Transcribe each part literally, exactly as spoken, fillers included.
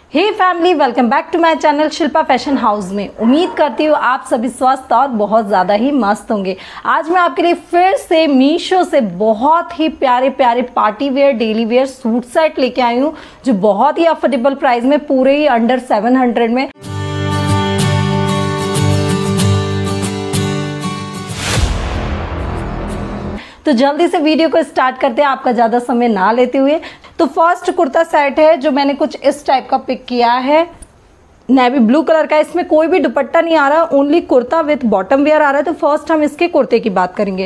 Hey family, welcome back to my channel Shilpa fashion house में। उम्मीद करती हूँ आप सभी स्वस्थ और बहुत ज़्यादा ही मस्त होंगे। आज मैं आपके लिए फिर से मीशो से बहुत ही प्यारे प्यारे party wear daily wear suit set लेके आई हूँ, जो बहुत ही अफोर्डेबल प्राइस में, पूरे ही अंडर सेवन हंड्रेड में। तो जल्दी से वीडियो को स्टार्ट करते हैं, आपका ज़्यादा समय ना लेते हुए। तो फर्स्ट कुर्ता सेट है जो मैंने कुछ इस टाइप का पिक किया है, नेवी ब्लू कलर का। इसमें कोई भी दुपट्टा नहीं आ रहा, only kurta with bottom wear आ रहा है। तो फर्स्ट हम इसके कुर्ते की बात करेंगे।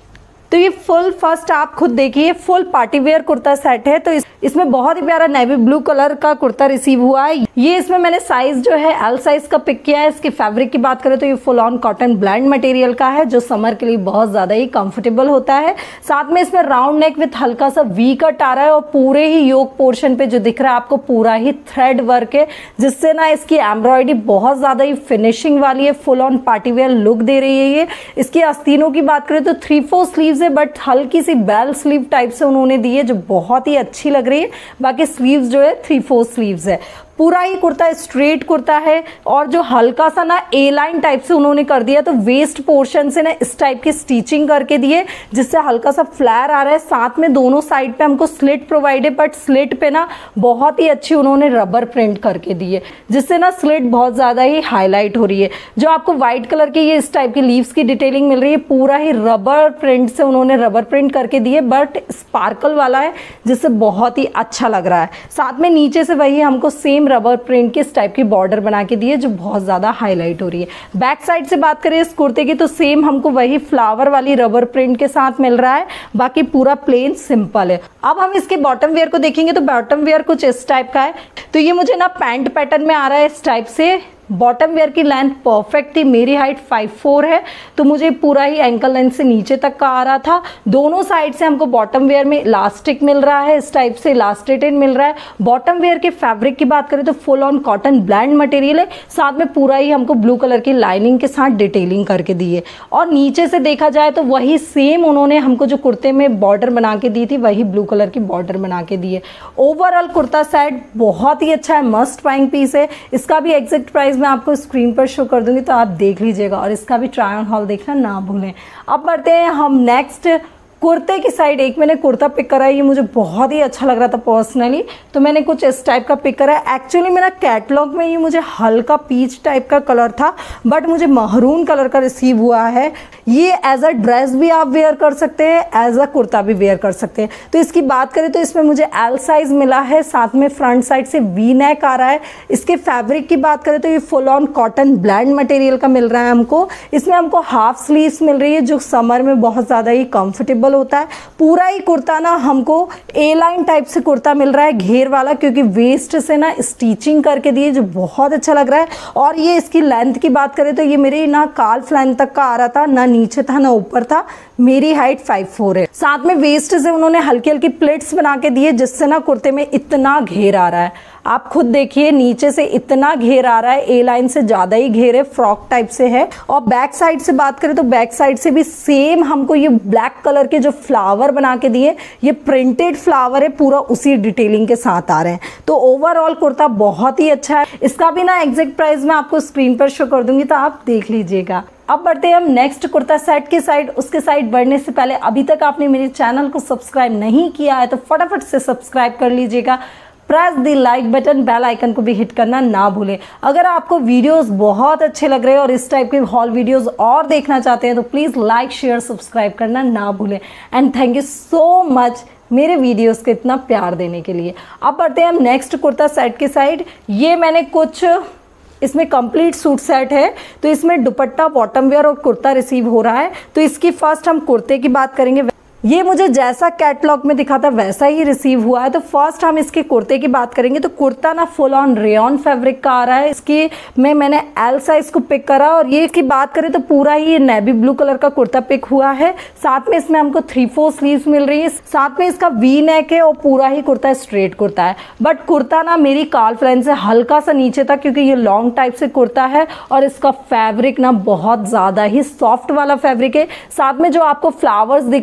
तो ये फुल फर्स्ट आप खुद देखिए, full party wear kurta set है। तो इस, इसमें बहुत ही प्यारा नेवी ब्लू कलर का कुर्ता रिसीव हुआ है। ये इसमें मैंने साइज जो है एल साइज का पिक किया है। इसके फैब्रिक की बात करें तो ये full on cotton blend material का है, जो समर के लिए बहुत ज्यादा ही कंफर्टेबल होता है। साथ में इसमें राउंड नेक विथ हल्का सा वी कट आ रहा है, और पूरे ही योक पोर्शन पे जो दिख रहा है आपको पूरा ही थ्रेड वर्क है, जिससे ना इसकी एम्ब्रॉयडरी बहुत ज्यादा ही फिनिशिंग वाली है, full on party wear look दे रही है। ये इसकी आस्तीनों की बात करें तो थ्री फोर स्लीव्स है, बट हल्की सी बेल स्लीव टाइप से उन्होंने दी है, जो बहुत ही अच्छी लग रही है। बाकी स्लीव्स जो है थ्री फोर स्लीव्स है। पूरा ही कुर्ता स्ट्रेट कुर्ता है, और जो हल्का सा ना ए लाइन टाइप से उन्होंने कर दिया, तो वेस्ट पोर्शन से ना इस टाइप की स्टिचिंग करके दिए, जिससे हल्का सा फ्लैर आ रहा है। साथ में दोनों साइड पे हमको स्लिट प्रोवाइड है, बट स्लिट पे ना बहुत ही अच्छी उन्होंने रबर प्रिंट करके दी है, जिससे ना स्लिट बहुत ज्यादा ही हाईलाइट हो रही है। जो आपको व्हाइट कलर की ये इस टाइप की लीव्स की डिटेलिंग मिल रही है, पूरा ही रबर प्रिंट से उन्होंने रबर प्रिंट करके दिए, बट स्पार्कल वाला है, जिससे बहुत ही अच्छा लग रहा है। साथ में नीचे से वही हमको सेम रबर प्रिंट की इस टाइप की बॉर्डर बना के दी है, जो बहुत ज्यादा हाईलाइट हो रही है। बैक साइड से बात करें इस कुर्ते की, तो सेम हमको वही फ्लावर वाली रबर प्रिंट के साथ मिल रहा है। बाकी पूरा प्लेन सिंपल है। अब हम इसके बॉटम वेयर को देखेंगे, तो बॉटम वेयर कुछ इस टाइप का है। तो ये मुझे ना पैंट पैटर्न में आ रहा है इस टाइप से। बॉटम वेयर की लेंथ परफेक्ट थी, मेरी हाइट फाइव फोर है, तो मुझे पूरा ही एंकल लेंथ से नीचे तक का आ रहा था। दोनों साइड से हमको बॉटम वेयर में इलास्टिक मिल रहा है, इस टाइप से इलास्टिकेटेड मिल रहा है। बॉटम वेयर के फैब्रिक की बात करें तो full on cotton blend material है। साथ में पूरा ही हमको ब्लू कलर की लाइनिंग के साथ डिटेलिंग करके दी है। और नीचे से देखा जाए तो वही सेम उन्होंने हमको जो कुर्ते में बॉर्डर बना के दी थी, वही ब्लू कलर की बॉर्डर बना के दी है। ओवरऑल कुर्ता सेट बहुत ही अच्छा है, मस्ट बाइंग पीस है। इसका भी एग्जैक्ट प्राइस मैं आपको स्क्रीन पर शो कर दूंगी, तो आप देख लीजिएगा, और इसका भी ट्राई ऑन हॉल देखना ना भूलें। अब बढ़ते हैं हम नेक्स्ट कुर्ते की साइड। एक मैंने कुर्ता पिक करा है, ये मुझे बहुत ही अच्छा लग रहा था पर्सनली, तो मैंने कुछ इस टाइप का पिक करा है। एक्चुअली मेरा कैटलॉग में ये मुझे हल्का पीच टाइप का कलर था, बट मुझे महरून कलर का रिसीव हुआ है। ये एज अ ड्रेस भी आप वेयर कर सकते हैं, एज अ कुर्ता भी वेयर कर सकते हैं। तो इसकी बात करें तो इसमें मुझे एल साइज मिला है, साथ में फ्रंट साइड से वी नेक आ रहा है। इसके फैब्रिक की बात करें तो ये full on cotton blend material का मिल रहा है हमको। इसमें हमको हाफ स्लीव्स मिल रही है, जो समर में बहुत ज्यादा ही कंफर्टेबल होता है। पूरा ही कुर्ता ना हमको ए लाइन टाइप से कुर्ता मिल रहा है, घेर वाला, क्योंकि वेस्ट से ना स्टिचिंग करके दी है, जो बहुत अच्छा लग रहा है। और ये इसकी लेंथ की बात करें तो ये मेरे ना काल्फ लेंथ तक का आ रहा था, ना नीचे था ना ऊपर था। मेरी हाइट फाइव फोर है। साथ में वेस्ट से उन्होंने हल्की हल्की प्लेट्स बना के दिए, जिससे ना कुर्ते में इतना घेर आ रहा है। आप खुद देखिए, नीचे से इतना घेर आ रहा है, ए लाइन से ज्यादा ही घेर है, फ्रॉक टाइप से है। और बैक साइड से बात करें तो बैक साइड से भी सेम हमको ये ब्लैक कलर के जो फ्लावर बना के दिए, ये प्रिंटेड फ्लावर है, पूरा उसी डिटेलिंग के साथ आ रहे हैं। तो ओवरऑल कुर्ता बहुत ही अच्छा है। इसका भी ना एग्जैक्ट प्राइस मैं आपको स्क्रीन पर शो कर दूंगी, तो आप देख लीजिएगा। अब बढ़ते हैं हम नेक्स्ट कुर्ता सेट की साइड। उसके साइड बढ़ने से पहले अभी तक आपने मेरे चैनल को सब्सक्राइब नहीं किया है, तो फटाफट से सब्सक्राइब कर लीजिएगा। Press the like button, bell icon को भी हिट करना ना भूलें। अगर आपको वीडियोस बहुत अच्छे लग रहे हैं और इस टाइप के हॉल वीडियोस और देखना चाहते हैं, तो प्लीज लाइक शेयर सब्सक्राइब करना ना भूलें। And thank you so much मेरे वीडियोस को इतना प्यार देने के लिए। अब बढ़ते हैं हम नेक्स्ट कुर्ता सेट की साइड। ये मैंने कुछ इसमें कंप्लीट सूट सेट है, तो इसमें दुपट्टा, बॉटम वेयर और कुर्ता रिसीव हो रहा है। तो इसकी फर्स्ट हम कुर्ते की बात करेंगे। ये मुझे जैसा कैटलॉग में दिखा था वैसा ही रिसीव हुआ है। तो फर्स्ट हम इसके कुर्ते की बात करेंगे। तो कुर्ता ना फुल ऑन रेयन फैब्रिक का आ रहा है। इसकी में मैंने एल साइज को पिक करा, और ये की बात करें तो पूरा ही नेवी ब्लू कलर का कुर्ता पिक हुआ है। साथ में इसमें हमको थ्री फोर स्लीव्स मिल रही है, साथ में इसका वी नेक है, और पूरा ही कुर्ता स्ट्रेट कुर्ता है। बट कुर्ता ना मेरी काल्फ लाइन से हल्का सा नीचे था, क्योंकि ये लॉन्ग टाइप से कुर्ता है, और इसका फैब्रिक ना बहुत ज्यादा ही सॉफ्ट वाला फैब्रिक है। साथ में जो आपको फ्लावर्स दिख रहे ग्रे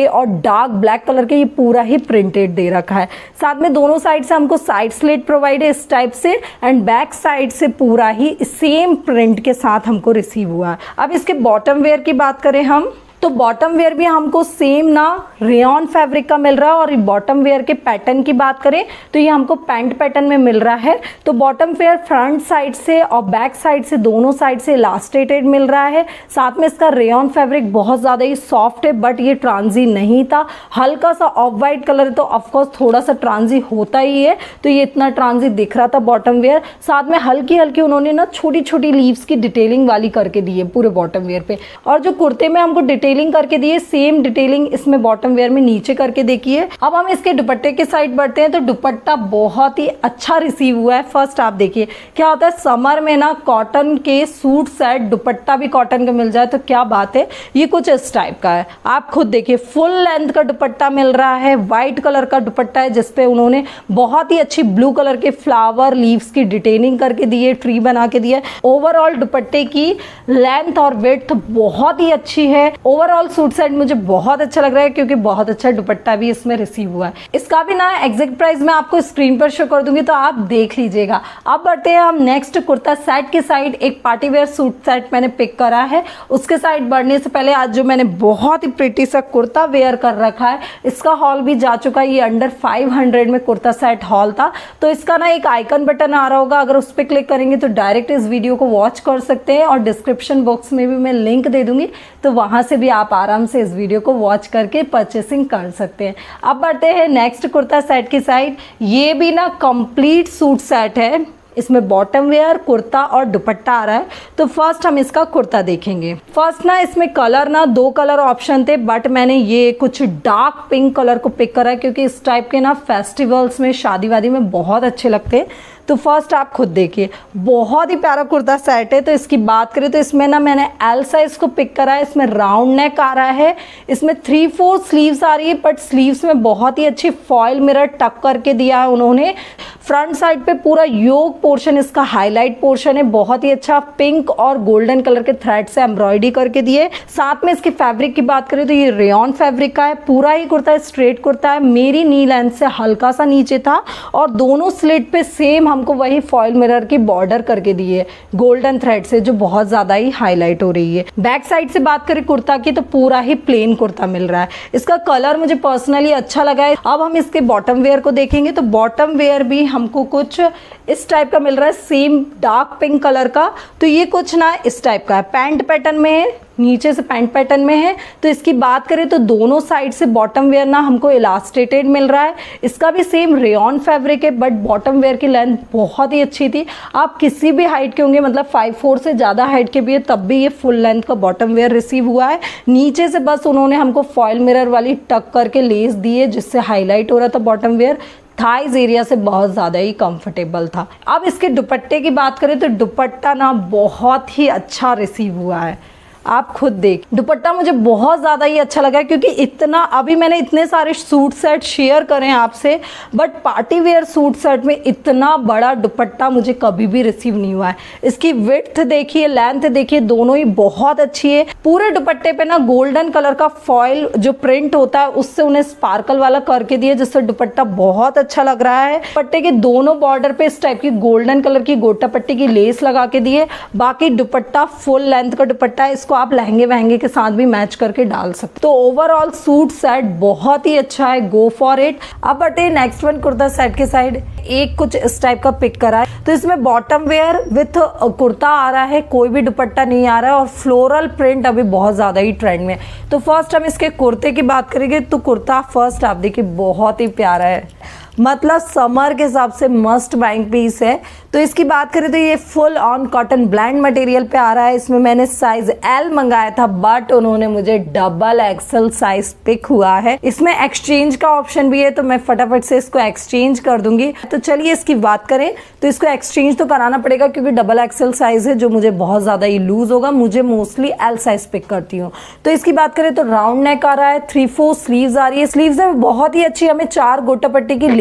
ग्रे और डार्क ब्लैक कलर के ये पूरा ही प्रिंटेड दे रखा है। साथ में दोनों साइड से हमको साइड स्लिट प्रोवाइड है इस टाइप से, एंड बैक साइड से पूरा ही सेम प्रिंट के साथ हमको रिसीव हुआ है। अब इसके बॉटम वेयर की बात करें हम, तो बॉटम वेयर भी हमको सेम ना रेयॉन फैब्रिक का मिल रहा है। और बॉटम वेयर के पैटर्न की बात करें तो ये हमको पैंट पैटर्न में मिल रहा है। तो बॉटम वेयर फ्रंट साइड से और बैक साइड से दोनों साइड से इलास्टिकेटेड मिल रहा है। साथ में इसका रेयॉन फैब्रिक बहुत ज़्यादा ही सॉफ्ट है, बट ये ट्रांजी नहीं था, हल्का सा ऑफ वाइट कलर है तो ऑफकोर्स थोड़ा सा ट्रांजी होता ही है, तो ये इतना ट्रांजी दिख रहा था बॉटम वेयर। साथ में हल्की हल्की उन्होंने ना छोटी छोटी लीव्स की डिटेलिंग वाली करके दी है पूरे बॉटम वेयर पे। और जो कुर्ते में हमको डिटेलिंग करके दिए, सेम डिटेलिंग इसमें बॉटम वेयर में नीचे करके देखिए। अब हम इसके दुपट्टे के साइड बढ़ते हैं, तो दुपट्टा बहुत ही अच्छा रिसीव हुआ है। फर्स्ट आप देखिए क्या होता है, समर में ना कॉटन के सूट सेट दुपट्टा भी कॉटन का मिल जाए तो क्या बात है। ये कुछ इस टाइप का है, आप खुद देखिए फुल लेंथ का दुपट्टा मिल रहा है, व्हाइट कलर का दुपट्टा है जिसपे उन्होंने बहुत ही अच्छी ब्लू कलर के फ्लावर लीव्स की डिटेलिंग करके दी है, ट्री बना के दिया है। ओवरऑल दुपट्टे की लेंथ और विड्थ बहुत ही अच्छी है। ओवरऑल सूट सेट मुझे बहुत अच्छा लग रहा है क्योंकि बहुत अच्छा दुपट्टा भी इसमें रिसीव हुआ है। इसका भी ना एग्जैक्ट प्राइस मैं आपको स्क्रीन पर शो कर दूंगी तो आप देख लीजिएगा। अब बढ़ते हैं हम नेक्स्ट कुर्ता सेट के साइड। एक पार्टी वेयर सूट सेट मैंने पिक करा है, उसके साइड बढ़ने से पहले आज जो मैंने बहुत ही प्रिटी सा कुर्ता वेयर कर रखा है, इसका हॉल भी जा चुका है। ये अंडर फाइव हंड्रेड में कुर्ता सेट हॉल था, तो इसका ना एक आइकन बटन आ रहा होगा, अगर उस पर क्लिक करेंगे तो डायरेक्ट इस वीडियो को वॉच कर सकते हैं और डिस्क्रिप्शन बॉक्स में भी मैं लिंक दे दूंगी, तो वहां से भी आप आराम से इस वीडियो को वॉच करके परचेसिंग कर सकते हैं। अब बढ़ते हैं नेक्स्ट कुर्ता सेट की साइड। ये भी ना कंप्लीट सूट सेट है, इसमें बॉटम वेयर, कुर्ता और दुपट्टा आ रहा है। तो फर्स्ट हम इसका कुर्ता देखेंगे। फर्स्ट ना इसमें कलर ना दो कलर ऑप्शन थे, बट मैंने ये कुछ डार्क पिंक कलर को पिक करा है क्योंकि इस टाइप के ना फेस्टिवल्स में, शादी वादी में बहुत अच्छे लगते हैं। तो फर्स्ट आप खुद देखिए, बहुत ही प्यारा कुर्ता सेट है। तो इसकी बात करें तो इसमें ना मैंने एल साइज को पिक करा है, इसमें राउंड नेक आ रहा है, इसमें थ्री फोर स्लीव्स आ रही है, बट स्लीव्स में बहुत ही अच्छी फॉयल मिरर टक करके दिया है उन्होंने। फ्रंट साइड पे पूरा योक पोर्शन इसका हाईलाइट पोर्शन है, बहुत ही अच्छा पिंक और गोल्डन कलर के थ्रेड से एम्ब्रॉयडरी करके दिए। साथ में इसके फैब्रिक की बात करें तो ये रेयॉन फैब्रिक का है, पूरा ही कुर्ता स्ट्रेट कुर्ता है, मेरी नी लेंथ से हल्का सा नीचे था और दोनों स्लिट पे सेम हमको वही फॉयल मिरर की बॉर्डर करके दी है गोल्डन थ्रेड से, जो बहुत ज्यादा ही हाईलाइट हो रही है। बैक साइड से बात करें कुर्ता की तो पूरा ही प्लेन कुर्ता मिल रहा है, इसका कलर मुझे पर्सनली अच्छा लगा है। अब हम इसके बॉटम वेयर को देखेंगे तो बॉटम वेयर भी हमको कुछ इस टाइप का मिल रहा है, सेम डार्क पिंक कलर का। तो ये कुछ ना इस टाइप का है, पैंट पैटर्न में है, नीचे से पैंट पैटर्न में है। तो इसकी बात करें तो दोनों साइड से बॉटम वेयर ना हमको इलास्टिकेटेड मिल रहा है, इसका भी सेम रेयॉन फैब्रिक है, बट बॉटम वेयर की लेंथ बहुत ही अच्छी थी। आप किसी भी हाइट के होंगे, मतलब फाइव फोर से ज़्यादा हाइट के भी है, तब भी ये फुल लेंथ का बॉटम वेयर रिसीव हुआ है। नीचे से बस उन्होंने हमको फॉयल मिरर वाली टक करके लेस दी है जिससे हाईलाइट हो रहा था बॉटम वेयर। थाइज एरिया से बहुत ज़्यादा ही कंफर्टेबल था। अब इसके दुपट्टे की बात करें तो दुपट्टा ना बहुत ही अच्छा रिसीव हुआ है, आप खुद देख। दुपट्टा मुझे बहुत ज़्यादा ही अच्छा लगा क्योंकि इतना, अभी मैंने इतने सारे सूट सेट शेयर करे हैं आपसे, but party wear suit set में इतना बड़ा दुपट्टा मुझे कभी भी रिसीव नहीं हुआ है। इसकी विड्थ देखिए, लेंथ देखिए, दोनों ही बहुत अच्छी है। पूरे दुपट्टे पे ना गोल्डन कलर का फॉयल जो प्रिंट होता है उससे उन्हें स्पार्कल वाला करके दिया, जिससे दुपट्टा बहुत अच्छा लग रहा है। दुपट्टे के दोनों बॉर्डर पे इस टाइप की गोल्डन कलर की गोटा पट्टी की लेस लगा के दिए। बाकी दुपट्टा फुल लेंथ का दुपट्टा है, इसको आप लहंगे वहंगे के साथ भी मैच करके डाल सकते। तो ओवरऑल सूट सेट बहुत ही अच्छा है, गो फॉर इट। अब बढ़ते नेक्स्ट वन कुर्ता सेट के साइड। एक कुछ इस टाइप का पिक करा है, तो इसमें बॉटम वेयर विथ कुर्ता आ रहा है, कोई भी दुपट्टा नहीं आ रहा है और फ्लोरल प्रिंट अभी बहुत ज्यादा ही ट्रेंड में। तो फर्स्ट हम इसके कुर्ते की बात करेंगे तो कुर्ता फर्स्ट आप देखिए बहुत ही प्यारा है, मतलब समर के हिसाब से मस्ट बाइंग पीस है। तो इसकी बात करें तो ये full on cotton blend material पे आ रहा है। इसमें मैंने साइज एल मंगाया था, बट उन्होंने मुझे डबल एक्सएल साइज पिक हुआ है। इसमें एक्सचेंज का ऑप्शन भी है, तो मैं फटाफट से इसको एक्सचेंज कर दूंगी। तो चलिए इसकी बात करें तो इसको एक्सचेंज तो कराना पड़ेगा क्योंकि डबल एक्सएल साइज है जो मुझे बहुत ज्यादा ही लूज होगा, मुझे मोस्टली एल साइज पिक करती हूँ। तो इसकी बात करें तो राउंड नेक आ रहा है, थ्री फोर स्लीव्स आ रही है, स्लीव्स में बहुत ही अच्छी हमें चार गोटा पट्टी की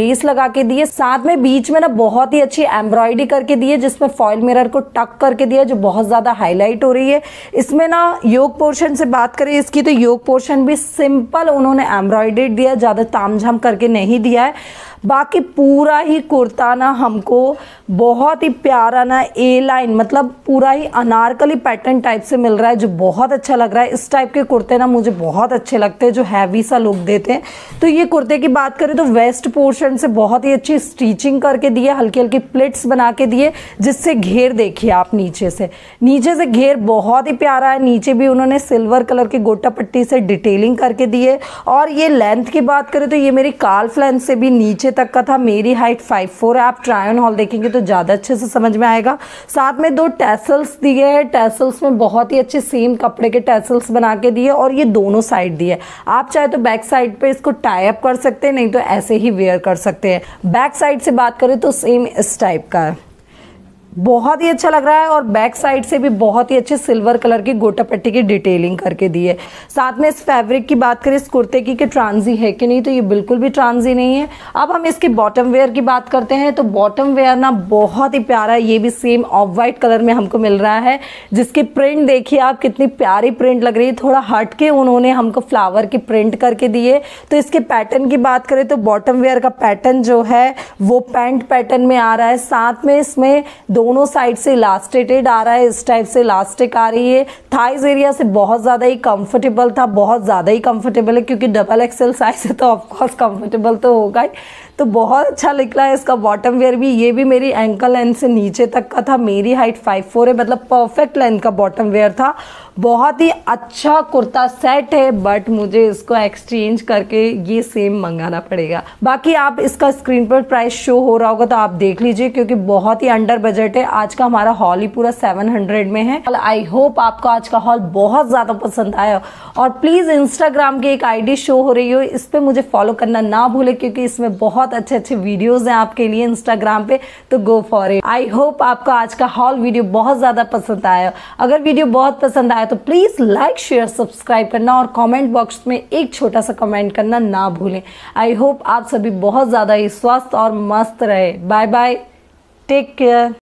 लेस लगा के दी है, साथ में बीच में ना बहुत ही अच्छी एम्ब्रॉयडरी करके दी है जिसमें फॉइल मिरर को टक करके दिया जो बहुत ज्यादा हाईलाइट हो रही है। इसमें ना योक पोर्शन से बात करें इसकी तो योक पोर्शन भी सिंपल उन्होंने एम्ब्रॉयडरी दिया, ज्यादा तामझाम करके नहीं दिया है। बाकी पूरा ही कुर्ता ना हमको बहुत ही प्यारा ना ए लाइन मतलब पूरा ही अनारकली पैटर्न टाइप से मिल रहा है जो बहुत अच्छा लग रहा है। इस टाइप के कुर्ते ना मुझे बहुत अच्छे लगते हैं जो हैवी सा लुक देते हैं। तो ये कुर्ते की बात करें तो वेस्ट पोर्शन से बहुत ही अच्छी स्टिचिंग करके दिए, हल्की हल्की प्लिट्स बना के दिए जिससे घेर देखिए आप नीचे से नीचे से घेर बहुत ही प्यारा है। नीचे भी उन्होंने सिल्वर कलर की गोटा पट्टी से डिटेलिंग करके दिए। और ये लेंथ की बात करें तो ये मेरी काल्फ लेंथ से भी नीचे तक का था। मेरी हाइट फाइव फोर है, आप ट्राई ऑन हॉल देखेंगे तो ज़्यादा अच्छे से समझ में आएगा। साथ में दो टैसल्स दिए हैं, टैसल्स में बहुत ही अच्छे सेम कपड़े के टैसल्स बना के दिए और ये दोनों साइड दिए। आप चाहे तो बैक साइड पे इसको टाई अप कर सकते हैं, नहीं तो ऐसे ही वेयर कर सकते हैं। बैक साइड से बात करें तो सेम इस टाइप का है, बहुत ही अच्छा लग रहा है। और बैक साइड से भी बहुत ही अच्छे सिल्वर कलर की गोटा पट्टी की डिटेलिंग करके दी है। साथ में इस फैब्रिक की बात करें इस कुर्ते की कि ट्रांजी है कि नहीं, तो ये बिल्कुल भी ट्रांजी नहीं है। अब हम इसके बॉटम वेयर की बात करते हैं तो बॉटम वेयर ना बहुत ही प्यारा है। ये भी सेम ऑफ वाइट कलर में हमको मिल रहा है जिसकी प्रिंट देखिए आप कितनी प्यारी प्रिंट लग रही है। थोड़ा हट के उन्होंने हमको फ्लावर की प्रिंट करके दिए। तो इसके पैटर्न की बात करें तो बॉटम वेयर का पैटर्न जो है वो पैंट पैटर्न में आ रहा है। साथ में इसमें दोनों साइड से इलास्टिकेटेड आ रहा है, इस टाइप से इलास्टिक आ रही है। थाइज एरिया से बहुत ज्यादा ही कंफर्टेबल था, बहुत ज्यादा ही कंफर्टेबल है क्योंकि डबल एक्सेल साइज है तो ऑफकोर्स कंफर्टेबल तो होगा ही। तो बहुत अच्छा निकला है इसका बॉटम वेयर भी। ये भी मेरी एंकल लेंथ से नीचे तक का था, मेरी हाइट फाइव फोर है, मतलब परफेक्ट लेंथ का बॉटम वेयर था। बहुत ही अच्छा कुर्ता सेट है बट मुझे इसको एक्सचेंज करके ये सेम मंगाना पड़ेगा। बाकी आप इसका स्क्रीन पर प्राइस शो हो रहा होगा तो आप देख लीजिए क्योंकि बहुत ही अंडर बजट है। आज का हमारा हॉल ही पूरा सेवन हंड्रेड में है। आई होप आपको आज का हॉल बहुत ज्यादा पसंद आया और प्लीज इंस्टाग्राम की एक आईडी शो हो रही हो, इस पे मुझे फॉलो करना ना भूले क्योंकि इसमें बहुत अच्छे अच्छे वीडियोस हैं आपके लिए इंस्टाग्राम पे, तो go for it. I hope आपको आज का हॉल वीडियो बहुत ज्यादा पसंद आया। अगर वीडियो बहुत पसंद आया तो प्लीज लाइक शेयर सब्सक्राइब करना और कमेंट बॉक्स में एक छोटा सा कमेंट करना ना भूलें। आई होप आप सभी बहुत ज्यादा ही स्वस्थ और मस्त रहे। Bye bye, take care.